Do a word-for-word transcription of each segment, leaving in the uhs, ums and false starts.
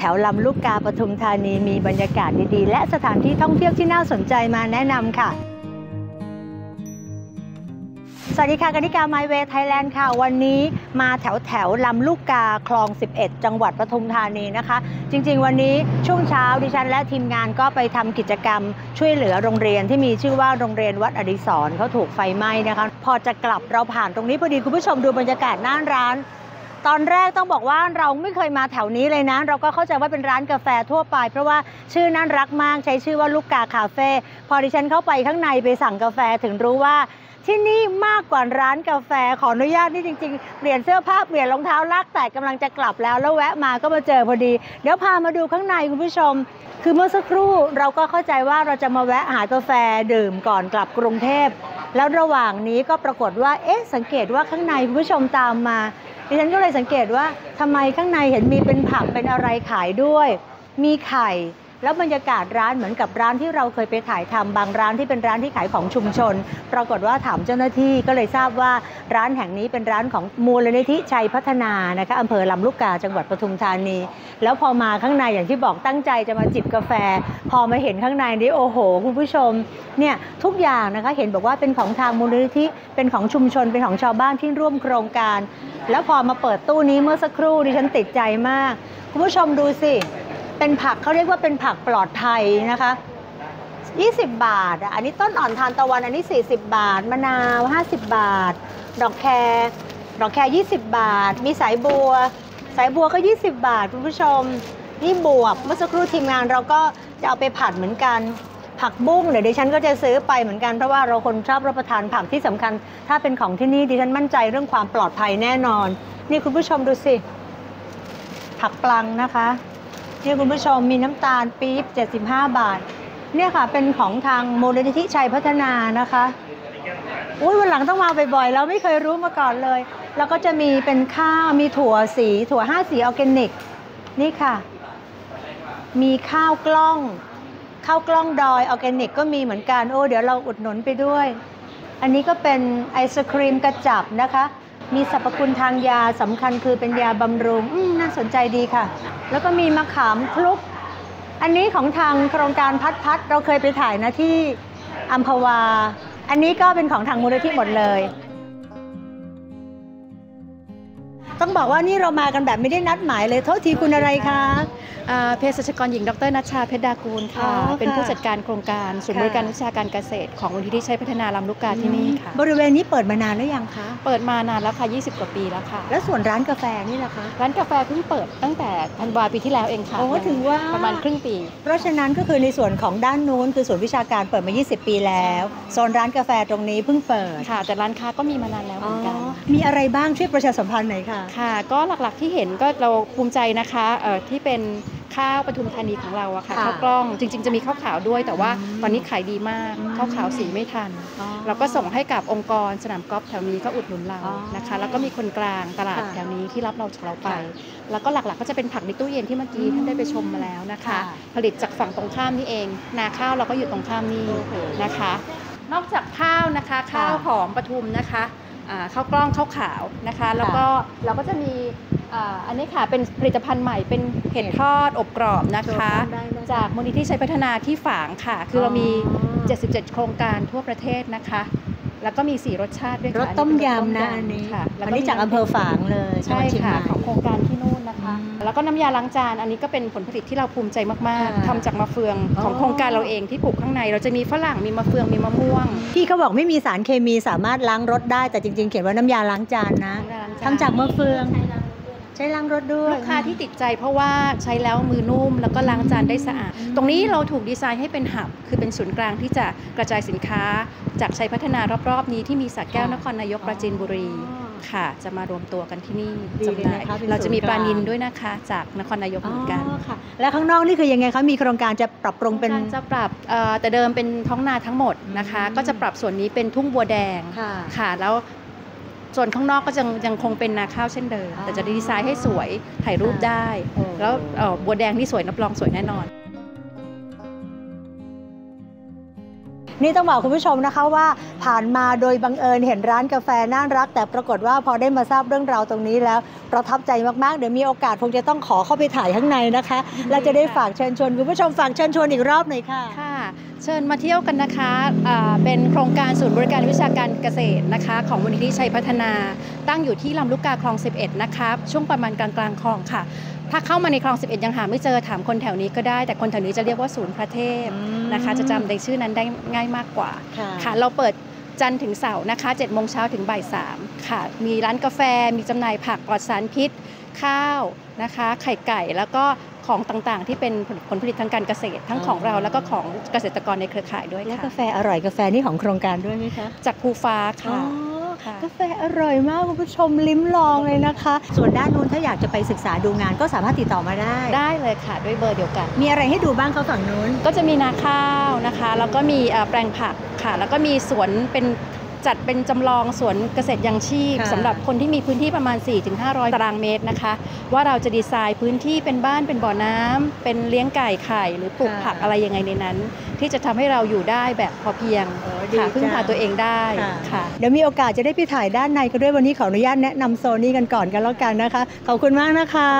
แถวลำลูกกาปทุมธานีมีบรรยากาศดีๆและสถานที่ท่องเที่ยวที่น่าสนใจมาแนะนำค่ะสวัสดีค่ะกนิกา My Way Thailand ค่ะวันนี้มาแถวแถวลำลูกกาคลองสิบเอ็ดจังหวัดปทุมธานีนะคะจริงๆวันนี้ช่วงเช้าดิฉันและทีมงานก็ไปทำกิจกรรมช่วยเหลือโรงเรียนที่มีชื่อว่าโรงเรียนวัดอดิศรเขาถูกไฟไหม้นะคะพอจะกลับเราผ่านตรงนี้พอดีคุณผู้ชมดูบรรยากาศหน้าร้านตอนแรกต้องบอกว่าเราไม่เคยมาแถวนี้เลยนะเราก็เข้าใจว่าเป็นร้านกาแฟทั่วไปเพราะว่าชื่อน่ารักมากใช้ชื่อว่าลูกกาคาเฟ่พอดิฉันเข้าไปข้างในไปสั่งกาแฟถึงรู้ว่าที่นี่มากกว่าร้านกาแฟขออนุญาตนี่จริงๆเปลี่ยนเสื้อผ้าเปลี่ยนรองเท้าลากแต่กำลังจะกลับแล้วแล้วแวะมาก็มาเจอพอดีเดี๋ยวพามาดูข้างในคุณผู้ชมคือเมื่อสักครู่เราก็เข้าใจว่าเราจะมาแวะหากาแฟดื่มก่อนกลับกรุงเทพแล้วระหว่างนี้ก็ปรากฏว่าเอ๊ะสังเกตว่าข้างในคุณผู้ชมตามมาดิฉันก็เลยสังเกตว่าทำไมข้างในเห็นมีเป็นผักเป็นอะไรขายด้วยมีไข่แล้วบรรยากาศร้านเหมือนกับร้านที่เราเคยไปถ่ายทำบางร้านที่เป็นร้านที่ขายของชุมชนปรากฏว่าถามเจ้าหน้าที่ก็เลยทราบว่าร้านแห่งนี้เป็นร้านของมูลนิธิชัยพัฒนานะคะอำเภอลำลูกกาจังหวัดปทุมธานีแล้วพอมาข้างในอย่างที่บอกตั้งใจจะมาจิบกาแฟพอมาเห็นข้างในนี้โอ้โหคุณผู้ชมเนี่ยทุกอย่างนะคะเห็นบอกว่าเป็นของทางมูลนิธิเป็นของชุมชนเป็นของชาวบ้านที่ร่วมโครงการแล้วพอมาเปิดตู้นี้เมื่อสักครู่ดิฉันติดใจมากคุณผู้ชมดูสิเป็นผักเขาเรียกว่าเป็นผักปลอดภัยนะคะยี่สิบบาทอันนี้ต้นอ่อนทานตะวันอันนี้สี่สิบบาทมะนาวห้าสิบบาทดอกแครดอกแครยี่สิบบาทมีสายบัวสายบัวก็ยี่สิบบาทคุณผู้ชมนี่บวบเมื่อสักครู่ทีมงานเราก็จะเอาไปผัดเหมือนกันผักบุ้งเดี๋ยวดิฉันก็จะซื้อไปเหมือนกันเพราะว่าเราคนชอบรับประทานผักที่สำคัญถ้าเป็นของที่นี่ดิฉันมั่นใจเรื่องความปลอดภัยแน่นอนนี่คุณผู้ชมดูสิผักปลังนะคะนี่คุณผู้ชมมีน้ำตาลปี๊บเจ็ดสิบห้าบาทเนี่ยค่ะเป็นของทางมูลนิธิชัยพัฒนานะคะอุ้ยวันหลังต้องมาบ่อยๆเราไม่เคยรู้มาก่อนเลยแล้วก็จะมีเป็นข้าวมีถั่วสีถั่วห้าสีออร์แกนิกนี่ค่ะมีข้าวกล้องข้าวกล้องดอยออร์แกนิกก็มีเหมือนกันโอ้เดี๋ยวเราอุดหนุนไปด้วยอันนี้ก็เป็นไอศครีมกระจับนะคะมีสรรพคุณทางยาสำคัญคือเป็นยาบำรุงน่าสนใจดีค่ะแล้วก็มีมะขามคลุกอันนี้ของทางโครงการพัดพัดเราเคยไปถ่ายนะที่อัมพวาอันนี้ก็เป็นของทางมูลนิธิหมดเลยต้องบอกว่านี่เรามากันแบบไม่ได้นัดหมายเลยโทษทีคุณอะไรคะเภสัชกรหญิงดร.ณัชชาเพชรดากูลค่ะเป็นผู้จัดการโครงการศูนย์บริการวิชาการเกษตรของมูลนิธิชัยพัฒนาลำลูกกาที่นี่ค่ะบริเวณนี้เปิดมานานแล้วยังคะเปิดมานานแล้วค่ะยี่สิบกว่าปีแล้วค่ะแล้วส่วนร้านกาแฟนี่ล่ะคะร้านกาแฟเพิ่งเปิดตั้งแต่ธันวาปีที่แล้วเองค่ะโอ้ถึงว่าประมาณครึ่งปีเพราะฉะนั้นก็คือในส่วนของด้านนู้นคือส่วนวิชาการเปิดมายี่สิบปีแล้วโซนร้านกาแฟตรงนี้เพิ่งเปิดค่ะแต่ร้านค้าก็มีมานานแล้วเหมือนกันมีอะไรบ้างช่วยประชาสัมพันธ์หน่อยค่ะค่ะก็หลักๆที่เห็นก็เราภูมิใจนะคะที่เป็นข้าวปทุมธานีของเราอะค่ะข้าวกล้องจริงๆจะมีข้าวขาวด้วยแต่ว่าตอนนี้ขายดีมากข้าวขาวสีไม่ทันเราก็ส่งให้กับองค์กรสนามกอล์ฟแถวนี้ก็อุดหนุนเรานะคะแล้วก็มีคนกลางตลาดแถวนี้ที่รับเราจากเราไปแล้วก็หลักๆก็จะเป็นผักในตู้เย็นที่เมื่อกี้ท่านได้ไปชมมาแล้วนะคะผลิตจากฝั่งตรงข้ามนี่เองนาข้าวเราก็อยู่ตรงข้ามนี่นะคะนอกจากข้าวนะคะข้าวหอมปทุมนะคะข้าวกล้องข้าวขาวนะคะแล้วก็เราก็จะมีอันนี้ค่ะเป็นผลิตภัณฑ์ใหม่เป็นเห็ดทอดอบกรอบนะคะจากมูลนิธิชัยพัฒนาที่ฝางค่ะคือเรามีเจ็ดสิบเจ็ดโครงการทั่วประเทศนะคะแล้วก็มีสี่รสชาติด้วยค่ะรสต้มยำนะอันนี้ค่ะอันนี้จากอำเภอฝางเลยใช่ค่ะของโครงการที่นู่นนะคะแล้วก็น้ำยาล้างจานอันนี้ก็เป็นผลผลิตที่เราภูมิใจมากๆทำจากมะเฟืองของโครงการเราเองที่ปลูกข้างในเราจะมีฝรั่งมีมะเฟืองมีมะม่วงพี่เขาบอกไม่มีสารเคมีสามารถล้างรถได้แต่จริงๆเขียนว่าน้ำยาล้างจานนะทำจากมะเฟืองใช้ล้างรถด้วยลูกค้าที่ติดใจเพราะว่าใช้แล้วมือนุ่มแล้วก็ล้างจานได้สะอาดตรงนี้เราถูกดีไซน์ให้เป็นหับคือเป็นศูนย์กลางที่จะกระจายสินค้าจากชัยพัฒนารอบๆนี้ที่มีสระแก้วนครนายกปราจีนบุรีค่ะจะมารวมตัวกันที่นี่จำหน่ายเราจะมีปลานิลด้วยนะคะจากนครนายกเหมือนกันแล้วข้างนอกนี่คือยังไงคะมีโครงการจะปรับปรุงเป็นจะปรับแต่เดิมเป็นท้องนาทั้งหมดนะคะก็จะปรับส่วนนี้เป็นทุ่งบัวแดงค่ะแล้วส่วนข้างนอกก็ยังยังคงเป็นนาข้าวเช่นเดิมแต่จะดีไซน์ให้สวยถ่ายรูปได้แล้วบัวแดงนี่สวยรับรองสวยแน่นอนนี่ต้องบอกคุณผู้ชมนะคะว่าผ่านมาโดยบังเอิญเห็นร้านกาแฟน่ารักแต่ปรากฏว่าพอได้มาทราบเรื่องราวตรงนี้แล้วประทับใจมากๆเดี๋ยวมีโอกาสคงจะต้องขอเข้าไปถ่ายข้างในนะคะและจะได้ฝากเชิญชวนคุณผู้ชมฝากเชิญชวนอีกรอบหน่อยค่ะค่ะเชิญมาเที่ยวกันนะคะเป็นโครงการศูนย์บริการวิชาการเกษตรนะคะของมูลนิธิชัยพัฒนาตั้งอยู่ที่ลำลูกกาคลองสิบเอ็ดนะคะช่วงประมาณกลางกลางคลองค่ะถ้าเข้ามาในคลองสิบเอ็ดยังหาไม่เจอถามคนแถวนี้ก็ได้แต่คนแถวนี้จะเรียกว่าศูนย์พระเทพนะคะจะจำในชื่อนั้นได้ง่ายมากกว่าค่ะเราเปิดจันทร์ถึงเสาร์นะคะเจ็ดโมงเช้าถึงบ่ายสามค่ะมีร้านกาแฟมีจำหน่ายผักปลอดสารพิษข้าวนะคะไข่ไก่แล้วก็ของต่างๆที่เป็นผลผลิตทางการเกษตรทั้งของเราแล้วก็ของเกษตรกรในเครือข่ายด้วยค่ะและกาแฟอร่อยกาแฟนี่ของโครงการด้วยไหมคะจากภูฟ้าค่ะกาแฟอร่อยมากคุณผู้ชมลิ้มลองเลยนะคะส่วนด้านนู้นถ้าอยากจะไปศึกษาดูงานก็สามารถติดต่อมาได้ได้เลยค่ะด้วยเบอร์เดียวกันมีอะไรให้ดูบ้างเขาฝั่งนู้นก็จะมีนาข้าวนะคะแล้วก็มีแปลงผักค่ะแล้วก็มีสวนเป็นจัดเป็นจำลองสวนเกษตรยังชีพสำหรับคนที่มีพื้นที่ประมาณ สี่ถึงห้าร้อย ตารางเมตรนะคะว่าเราจะดีไซน์พื้นที่เป็นบ้านเป็นบ่อน้ำเป็นเลี้ยงไก่ไข่หรือปลูกผักอะไรยังไงในนั้นที่จะทำให้เราอยู่ได้แบบพอเพียงค่ะพึ่งพาตัวเองได้ค่ะเดี๋ยวมีโอกาสจะได้ไปถ่ายด้านในกันด้วยวันนี้ขออนุญาตแนะนำโซนนี้กันก่อนกันแล้วกันนะคะขอบคุณมากนะคะ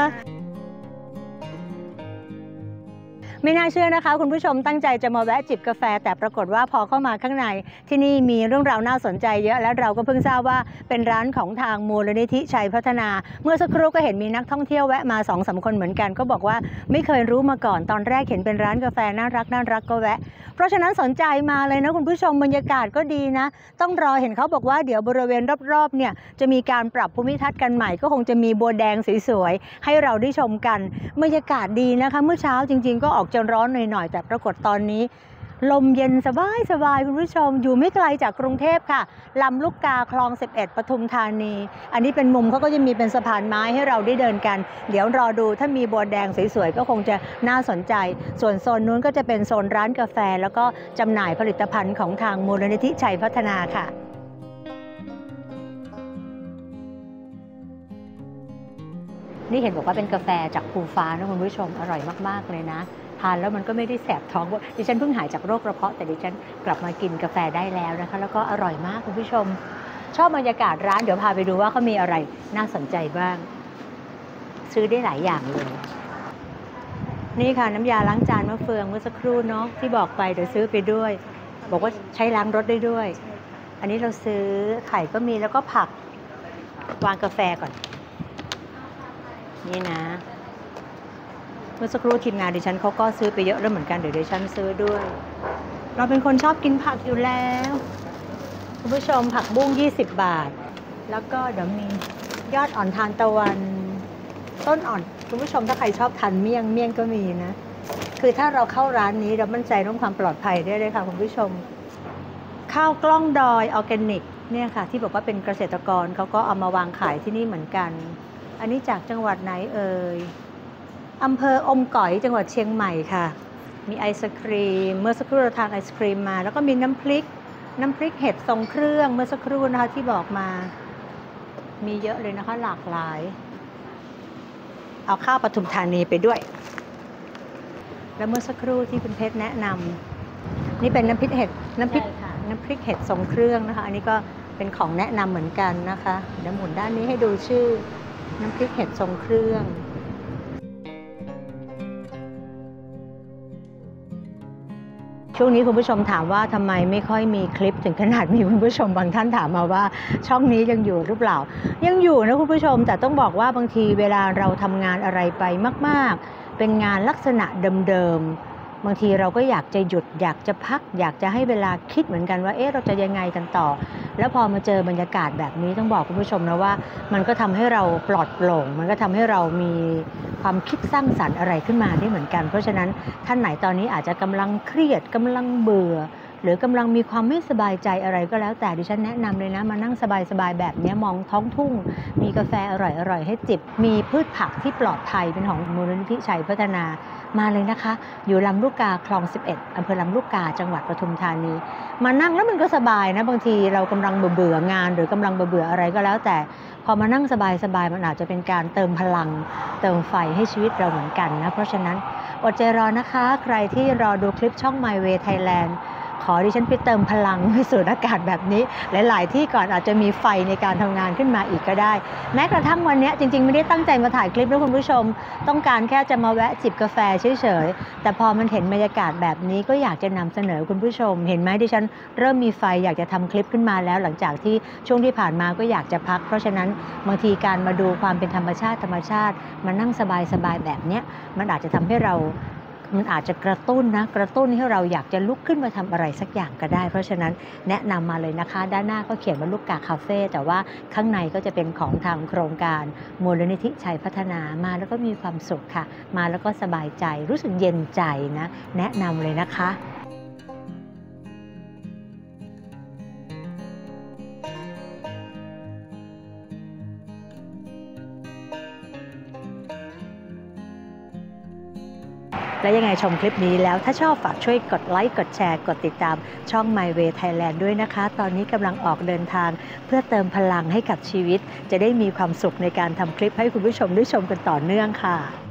ไม่น่าเชื่อนะคะคุณผู้ชมตั้งใจจะมาแวะจิบกาแฟแต่ปรากฏว่าพอเข้ามาข้างในที่นี่มีเรื่องราวน่าสนใจเยอะและเราก็เพิ่งทราบว่าเป็นร้านของทางมูลนิธิชัยพัฒนาเมื่อสักครู่ก็เห็นมีนักท่องเที่ยวแวะมา สองสาม คนเหมือนกันก็บอกว่าไม่เคยรู้มาก่อนตอนแรกเห็นเป็นร้านกาแฟน่ารักน่ารักก็แวะเพราะฉะนั้นสนใจมาเลยนะคุณผู้ชมบรรยากาศก็ดีนะต้องรอเห็นเขาบอกว่าเดี๋ยวบริเวณรอบๆเนี่ยจะมีการปรับภูมิทัศน์กันใหม่ก็คงจะมีบัวแดงสวยๆให้เราได้ชมกันบรรยากาศดีนะคะเมื่อเช้าจริงๆก็ออกจะร้อนหน่อยๆแต่ปรากฏตอนนี้ลมเย็นสบายสบายคุณผู้ชมอยู่ไม่ไกลจากกรุงเทพค่ะลำลูกกาคลองสิบเอ็ดปทุมธานีอันนี้เป็นมุมเขาก็จะมีเป็นสะพานไม้ให้เราได้เดินกันเดี๋ยวรอดูถ้ามีบัวแดงสวยๆก็คงจะน่าสนใจส่วนโซนนู้นก็จะเป็นโซนร้านกาแฟแล้วก็จำหน่ายผลิตภัณฑ์ของทางมูลนิธิชัยพัฒนาค่ะนี่เห็นบอกว่าเป็นกาแฟจากภูฟ้านะคุณผู้ชมอร่อยมากๆเลยนะทานแล้วมันก็ไม่ได้แสบท้องดิฉันเพิ่งหายจากโรคกระเพาะแต่ดิฉันกลับมากินกาแฟได้แล้วนะคะแล้วก็อร่อยมากคุณผู้ชมชอบบรรยากาศร้านเดี๋ยวพาไปดูว่าเขามีอะไรน่าสนใจบ้างซื้อได้หลายอย่างเลยนี่ค่ะน้ำยาล้างจานมะเฟืองเมื่อสักครู่เนาะที่บอกไปเดี๋ยวซื้อไปด้วยบอกว่าใช้ล้างรถได้ด้วยอันนี้เราซื้อไข่ก็มีแล้วก็ผักวางกาแฟก่อนนี่นะเมื่อสักครู่ทีมงานดิฉันเขาก็ซื้อไปเยอะแล้วเหมือนกันเดี๋ยวดิฉันซื้อด้วยเราเป็นคนชอบกินผักอยู่แล้วคุณผู้ชมผักบุ้งยี่สิบบาทแล้วก็เดี๋ยวมียอดอ่อนทานตะวันต้นอ่อนคุณผู้ชมถ้าใครชอบทานเมี่ยงเมี่ยงก็มีนะคือถ้าเราเข้าร้านนี้เรามั่นใจเรื่องความปลอดภัยได้เลยค่ะคุณผู้ชมข้าวกล้องดอยออร์แกนิกเนี่ยค่ะที่บอกว่าเป็นเกษตรกรเขาก็เอามาวางขายที่นี่เหมือนกันอันนี้จากจังหวัดไหนเอ่ยอำเภออมก๋อยจังหวัดเชียงใหม่ค่ะมีไอศครีมเมื่อสักครู่เราทานไอศครีมมาแล้วก็มีน้ำพริกน้ำพริกเห็ดทรงเครื่องเมื่อสักครู่นะคะที่บอกมามีเยอะเลยนะคะหลากหลายเอาข้าวปทุมธานีไปด้วยแล้วเมื่อสักครู่ที่คุณเพชรแนะนำนี่เป็นน้ำพริกเห็ดน้ำพริกน้ำพริกเห็ดทรงเครื่องนะคะอันนี้ก็เป็นของแนะนำเหมือนกันนะคะเดี๋ยวหมุนด้านนี้ให้ดูชื่อน้ำพริกเห็ดทรงเครื่องช่วงนี้คุณผู้ชมถามว่าทำไมไม่ค่อยมีคลิปถึงขนาดมีคุณผู้ชมบางท่านถามมาว่าช่องนี้ยังอยู่หรือเปล่ายังอยู่นะคุณผู้ชมแต่ต้องบอกว่าบางทีเวลาเราทำงานอะไรไปมากๆเป็นงานลักษณะเดิมๆบางทีเราก็อยากจะหยุดอยากจะพักอยากจะให้เวลาคิดเหมือนกันว่าเอ๊ะเราจะยังไงกันต่อแล้วพอมาเจอบรรยากาศแบบนี้ต้องบอกคุณผู้ชมนะว่ามันก็ทำให้เราปลอดโปร่งมันก็ทำให้เรามีความคิดสร้างสรรค์อะไรขึ้นมาได้เหมือนกันเพราะฉะนั้นท่านไหนตอนนี้อาจจะกำลังเครียดกำลังเบื่อหรือกำลังมีความไม่สบายใจอะไรก็แล้วแต่ดิฉันแนะนำเลยนะมานั่งสบายๆแบบนี้มองท้องทุ่งมีกาแฟอร่อยๆให้จิบมีพืชผักที่ปลอดภัยเป็นของมูลนิธิชัยพัฒนามาเลยนะคะอยู่ลำลูกกาคลองสิบเอ็ดอำเภอลำลูกกาจังหวัดปทุมธานีมานั่งแล้วมันก็สบายนะบางทีเรากำลังเบื่องานหรือกำลังเบื่ออะไรก็แล้วแต่พอมานั่งสบายๆมันอาจจะเป็นการเติมพลังเติมไฟให้ชีวิตเราเหมือนกันนะเพราะฉะนั้นอดใจรอนะคะใครที่รอดูคลิปช่อง My Way Thailand ขอดิฉันไปเติมพลังให้สูดอากาศแบบนี้หลายๆที่ก่อนอาจจะมีไฟในการทำงานขึ้นมาอีกก็ได้แม้กระทั่งวันนี้จริงๆไม่ได้ตั้งใจมาถ่ายคลิปนะคุณผู้ชมต้องการแค่จะมาแวะจิบกาแฟเฉยๆแต่พอมันเห็นบรรยากาศแบบนี้ก็อยากจะนำเสนอคุณผู้ชมเห็นไหมดิฉันเริ่มมีไฟอยากจะทำคลิปขึ้นมาแล้วหลังจากที่ช่วงที่ผ่านมาก็อยากจะพักเพราะฉะนั้นบางทีการมาดูความเป็นธรรมชาติธรรมชาติมานั่งสบายๆแบบนี้มันอาจจะทำให้เรามันอาจจะกระตุ้นนะกระตุ้นให้เราอยากจะลุกขึ้นมาทำอะไรสักอย่างก็ได้เพราะฉะนั้นแนะนำมาเลยนะคะด้านหน้าก็เขียนว่าลูกกาคาเฟ่แต่ว่าข้างในก็จะเป็นของทางโครงการมูลนิธิชัยพัฒนามาแล้วก็มีความสุขค่ะมาแล้วก็สบายใจรู้สึกเย็นใจนะแนะนำเลยนะคะและยังไงชมคลิปนี้แล้วถ้าชอบฝากช่วยกดไลค์กดแชร์กดติดตามช่อง My Way Thailand ด้วยนะคะตอนนี้กำลังออกเดินทางเพื่อเติมพลังให้กับชีวิตจะได้มีความสุขในการทำคลิปให้คุณผู้ชมได้ชมกันต่อเนื่องค่ะ